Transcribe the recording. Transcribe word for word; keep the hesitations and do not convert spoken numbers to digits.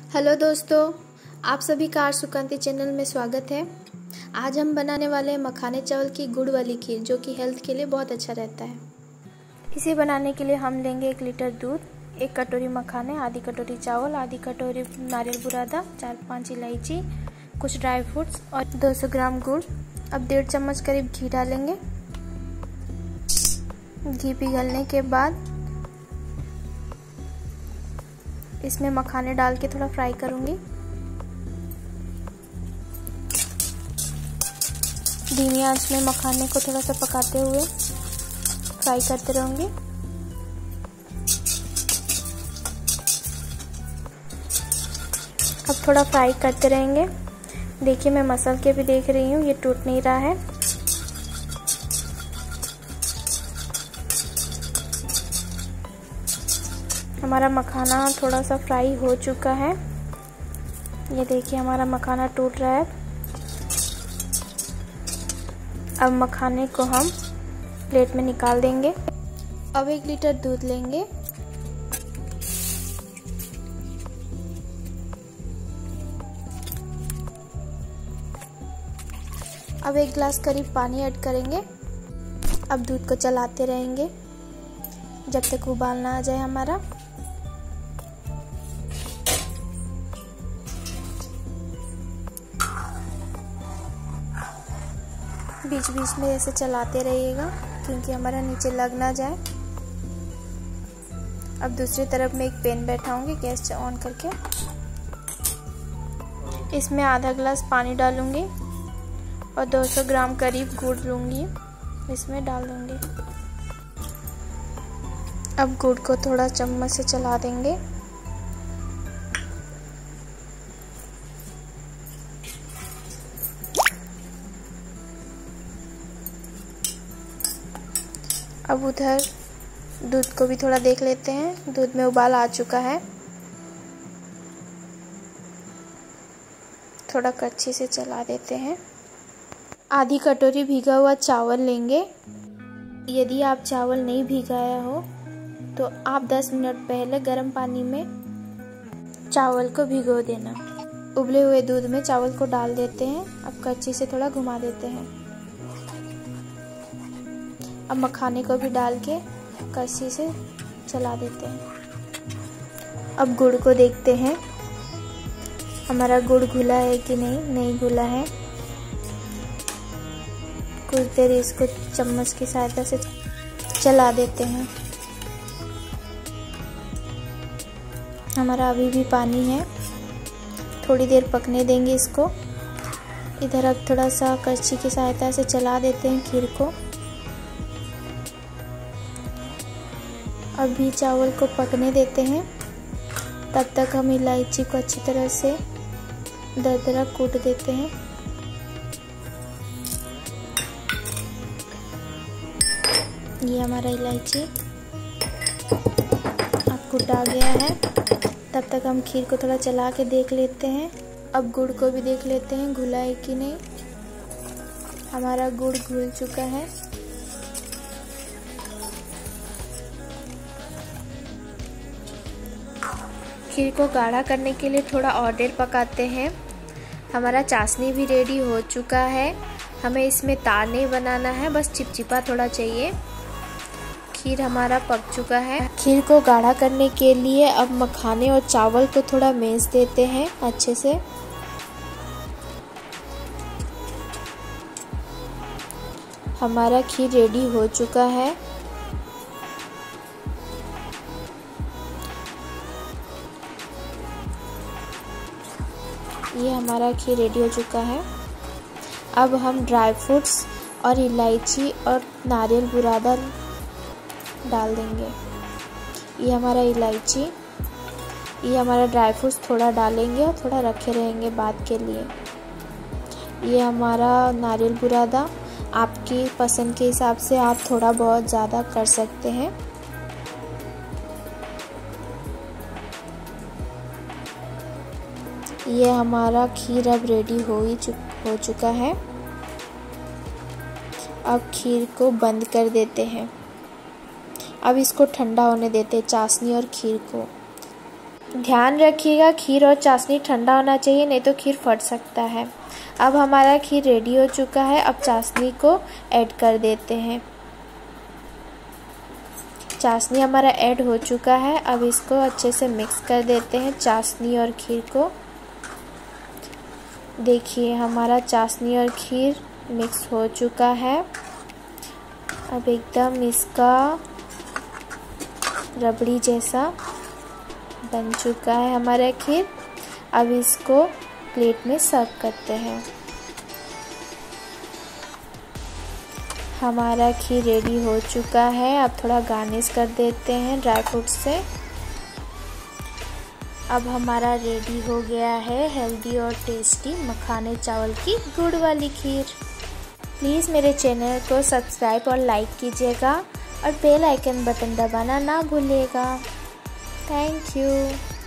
Hello दोस्तों, आप सभी का आर सुकांति चैनल में स्वागत है। आज हम बनाने वाले हैं मखाने चावल की गुड़ वाली खीर, जो कि हेल्थ के लिए बहुत अच्छा रहता है। इसे बनाने के लिए हम लेंगे एक लीटर दूध, एक कटोरी मखाने, आधी कटोरी चावल, आधी कटोरी नारियल बुरादा, चार पाँच इलायची, कुछ ड्राई फ्रूट्स और दो सौ ग्राम गुड़। अब डेढ़ चम्मच करीब घी डालेंगे। घी पिघलने के बाद इसमें मखाने डाल के थोड़ा फ्राई करूंगी। धीमी आंच में मखाने को थोड़ा सा पकाते हुए फ्राई करते रहूंगी। अब थोड़ा फ्राई करते रहेंगे। देखिए, मैं मसल के भी देख रही हूँ, ये टूट नहीं रहा है। हमारा मखाना थोड़ा सा फ्राई हो चुका है। ये देखिए, हमारा मखाना टूट रहा है। अब मखाने को हम प्लेट में निकाल देंगे। अब एक लीटर दूध लेंगे। अब एक गिलास करीब पानी ऐड करेंगे। अब दूध को चलाते रहेंगे जब तक उबाल ना आ जाए हमारा। बीच बीच में ऐसे चलाते रहिएगा क्योंकि हमारा नीचे लग ना जाए। अब दूसरी तरफ मैं एक पैन बैठाऊंगी गैस ऑन करके। इसमें आधा गिलास पानी डालूंगी और दो सौ ग्राम करीब गुड़ लूंगी, इसमें डाल दूंगी। अब गुड़ को थोड़ा चम्मच से चला देंगे। अब उधर दूध को भी थोड़ा देख लेते हैं। दूध में उबाल आ चुका है। थोड़ा कच्ची से चला देते हैं। आधी कटोरी भीगा हुआ चावल लेंगे। यदि आप चावल नहीं भिगाया हो तो आप दस मिनट पहले गर्म पानी में चावल को भिगो देना। उबले हुए दूध में चावल को डाल देते हैं। अब कच्ची से थोड़ा घुमा देते हैं। अब मखाने को भी डाल के कच्ची से चला देते हैं। अब गुड़ को देखते हैं, हमारा गुड़ घुला है कि नहीं। नहीं घुला है। कुछ देर इसको चम्मच की सहायता से चला देते हैं। हमारा अभी भी पानी है, थोड़ी देर पकने देंगे इसको। इधर अब थोड़ा सा कच्ची की सहायता से चला देते हैं खीर को। अभी चावल को पकने देते हैं। तब तक हम इलायची को अच्छी तरह से दरदरा कूट देते हैं। ये हमारा इलायची अब कूटा गया है। तब तक हम खीर को थोड़ा चला के देख लेते हैं। अब गुड़ को भी देख लेते हैं घुला है कि नहीं। हमारा गुड़ घुल चुका है। खीर को गाढ़ा करने के लिए थोड़ा और देर पकाते हैं। हमारा चाशनी भी रेडी हो चुका है। हमें इसमें तार नहीं बनाना है, बस चिपचिपा थोड़ा चाहिए। खीर हमारा पक चुका है। खीर को गाढ़ा करने के लिए अब मखाने और चावल को थोड़ा मेस देते हैं अच्छे से। हमारा खीर रेडी हो चुका है। ये हमारा खीर रेडी हो चुका है। अब हम ड्राई फ्रूट्स और इलायची और नारियल बुरादा डाल देंगे। ये हमारा इलायची, ये हमारा ड्राई फ्रूट्स थोड़ा डालेंगे और थोड़ा रखे रहेंगे बाद के लिए। ये हमारा नारियल बुरादा, आपकी पसंद के हिसाब से आप थोड़ा बहुत ज़्यादा कर सकते हैं। ये हमारा खीर अब रेडी हो ही चुक हो चुका है। अब खीर को बंद कर देते हैं। अब इसको ठंडा होने देते हैं, चाशनी और खीर को। ध्यान रखिएगा खीर और चाशनी ठंडा होना चाहिए, नहीं तो खीर फट सकता है। अब हमारा खीर रेडी हो चुका है। अब चाशनी को ऐड कर देते हैं। चाशनी हमारा ऐड हो चुका है। अब इसको अच्छे से मिक्स कर देते हैं, चाशनी और खीर को। देखिए हमारा चाशनी और खीर मिक्स हो चुका है। अब एकदम इसका रबड़ी जैसा बन चुका है हमारा खीर। अब इसको प्लेट में सर्व करते हैं। हमारा खीर रेडी हो चुका है। अब थोड़ा गार्निश कर देते हैं ड्राई फ्रूट से। अब हमारा रेडी हो गया है हेल्दी और टेस्टी मखाने चावल की गुड़ वाली खीर। प्लीज़ मेरे चैनल को सब्सक्राइब और लाइक कीजिएगा और बेल आइकन बटन दबाना ना भूलिएगा। Thank you.